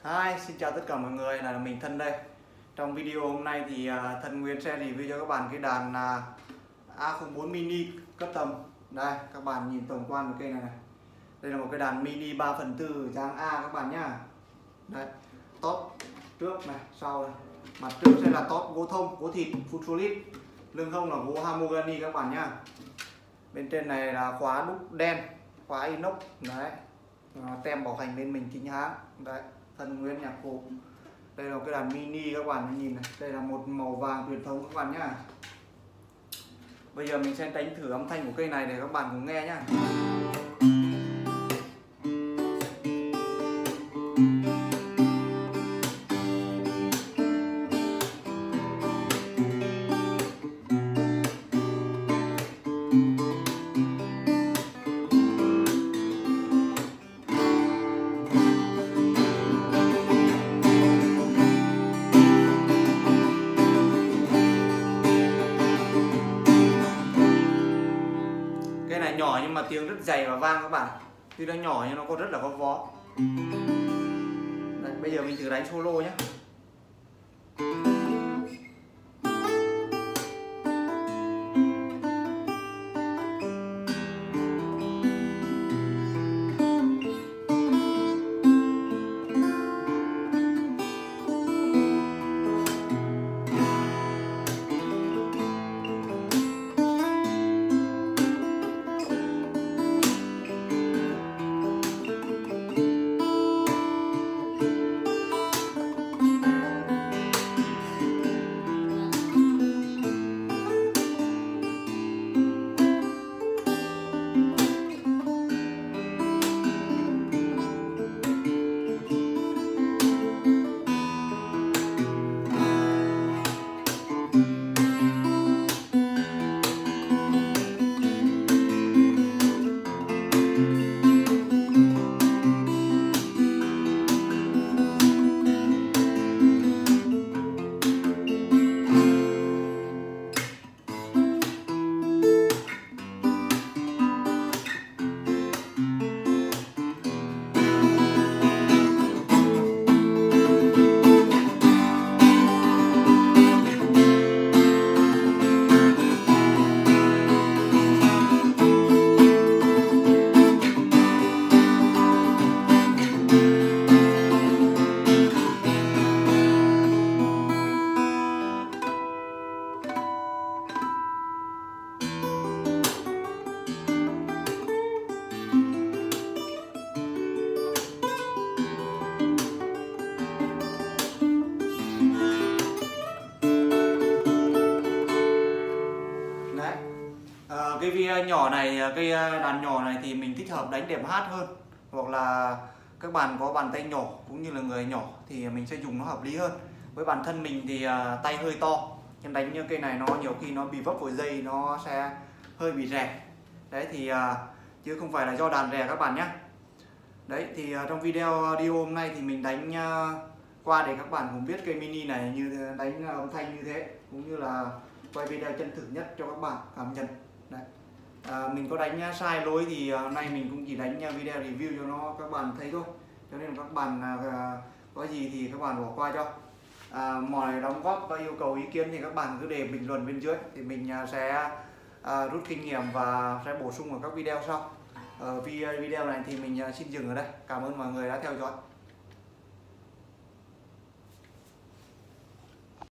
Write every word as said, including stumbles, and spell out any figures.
Hi, xin chào tất cả mọi người, là mình Thân đây. Trong video hôm nay thì uh, Thân Nguyên sẽ review cho các bạn cái đàn uh, A không bốn mini cấp tầm. Đây, các bạn nhìn tổng quan của cây này này. Đây là một cái đàn mini ba phần tư dáng A các bạn nhá. Đây, top trước này, sau này. Mặt trước sẽ là top gỗ thông, gỗ thịt, full solid. Lưng hông là gỗ mahogany các bạn nhá. Bên trên này là khóa đúc đen, khóa inox đấy. Tem bảo hành bên mình chính hãng. Đấy, Thân Nguyên nhạc cụ. Đây là cái đàn mini các bạn nhìn này, đây là một màu vàng truyền thống các bạn nhá. Bây giờ mình sẽ đánh thử âm thanh của cây này để các bạn cùng nghe nhá. Cây này nhỏ nhưng mà tiếng rất dày và vang các bạn. Tuy nó nhỏ nhưng nó có rất là có vó. Đấy, bây giờ mình thử đánh solo nhé. Cái vi nhỏ này, cây đàn nhỏ này thì mình thích hợp đánh đệm hát hơn, hoặc là các bạn có bàn tay nhỏ cũng như là người nhỏ thì mình sẽ dùng nó hợp lý hơn. Với bản thân mình thì tay hơi to nên đánh như cây này nó nhiều khi nó bị vấp vào dây, nó sẽ hơi bị rè. Đấy thì chứ không phải là do đàn rè các bạn nhé. Đấy thì trong video đi hôm nay thì mình đánh qua để các bạn cũng biết cây mini này như đánh âm thanh như thế, cũng như là quay video chân thực nhất cho các bạn cảm nhận. Đấy. À, mình có đánh sai lỗi thì hôm nay mình cũng chỉ đánh video review cho nó các bạn thấy thôi, cho nên các bạn à, có gì thì các bạn bỏ qua cho. À, mọi đóng góp và yêu cầu ý kiến thì các bạn cứ để bình luận bên dưới thì mình sẽ à, rút kinh nghiệm và sẽ bổ sung vào các video sau. Ở video này thì mình xin dừng ở đây. Cảm ơn mọi người đã theo dõi.